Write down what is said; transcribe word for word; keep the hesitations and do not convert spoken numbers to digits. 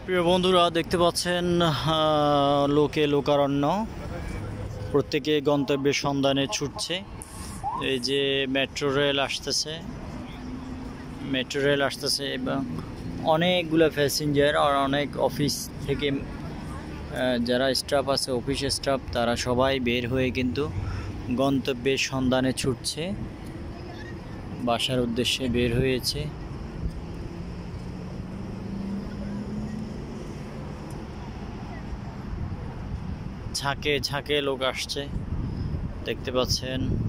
প্রিয় বন্ধুরা, দেখতে পাচ্ছেন লোকে লোকারণ্য, প্রত্যেকে গন্তব্যের সন্ধানে ছুটছে। এই যে মেট্রো রেল আসতেছে মেট্রো রেল আসতেছে এবং অনেকগুলো প্যাসেঞ্জার আর অনেক অফিস থেকে যারা স্টাফ আছে, অফিস স্টাফ, তারা সবাই বের হয়ে কিন্তু গন্তব্যের সন্ধানে ছুটছে, বাসার উদ্দেশ্যে বের হয়েছে। ঝাঁকে ঝাঁকে লোক আসছে, দেখতে পাচ্ছেন।